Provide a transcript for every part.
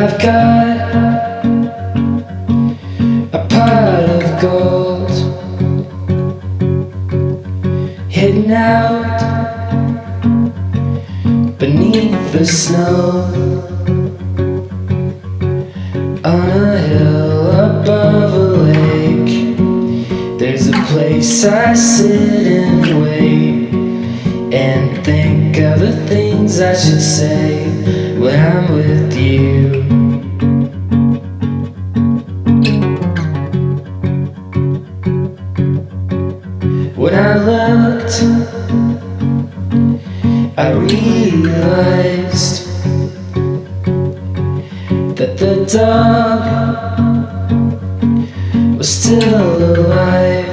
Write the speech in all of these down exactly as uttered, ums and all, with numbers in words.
I've got a pile of gold hidden out beneath the snow, on a hill above a lake. There's a place I sit and wait and think of the things I should say when I'm with you. When I looked, I realized that the dog was still alive.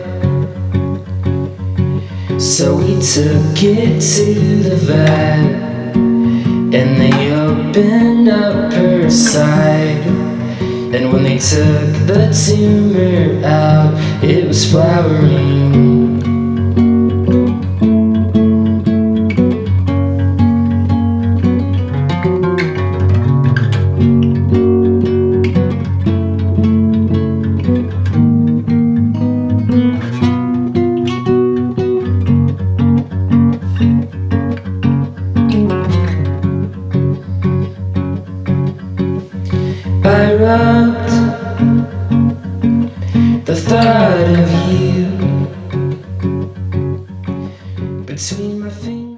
So we took it to the vet, and they opened up her side. And when they took the tumor out, it was flowering. I wrote the thought of you between my fingers.